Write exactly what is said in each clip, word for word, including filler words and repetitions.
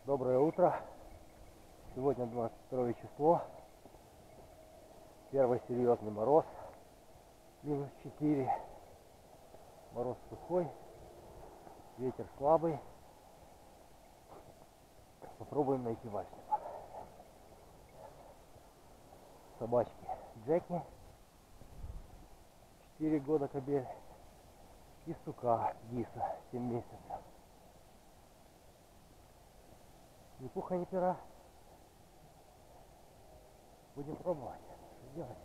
Доброе утро. Сегодня двадцать второе число. Первый серьезный мороз. минус четыре. Мороз сухой. Ветер слабый. Попробуем найти вальсника. Собачки Джеки. четыре года кобель. И сука Диса. семь месяцев. Ни пуха, ни пера. Будем пробовать. Что делать?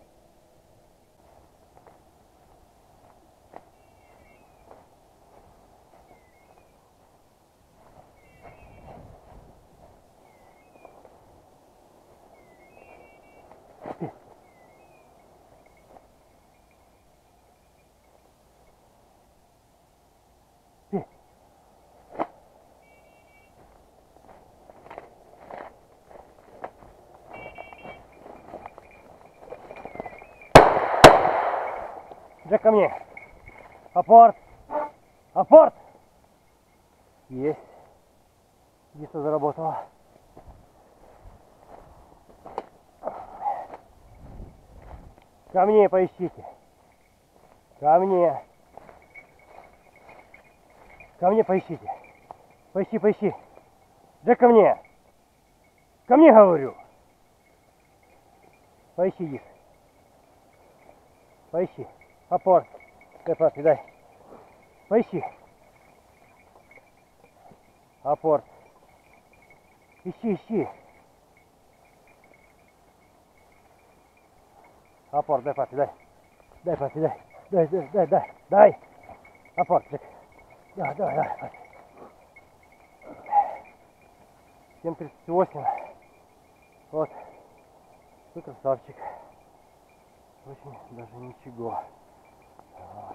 Джек, ко мне. Апорт. Апорт. Есть. Диса заработала. Ко мне поищите. Ко мне. Ко мне поищите. Поищи, поищи. Джек, ко мне. Ко мне, говорю. Поищи, Дис. Поищи. Апорт. Дай, папе, дай. Поищи. Апорт. Ищи, ищи. Апорт, дай, папе, дай. Дай, папе, дай. Дай, дай, дай, дай. Дай. Апорт, Джек. Да, да, да, папе. семь тридцать восемь. Вот. Ты красавчик. Очень даже ничего. Вот.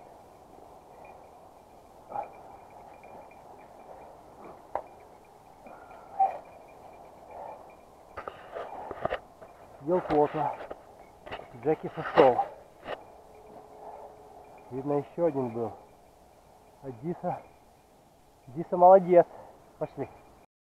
Сидел плотно. Джеки сошел. Видно, еще один был. А Диса... Диса молодец. Пошли.